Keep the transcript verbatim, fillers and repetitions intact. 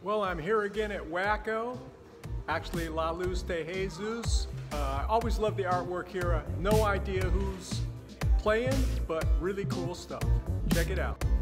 Well, I'm here again at Wacko, actually La Luz de Jesus. Uh, I always love the artwork here. Uh, no idea who's playing, but really cool stuff. Check it out.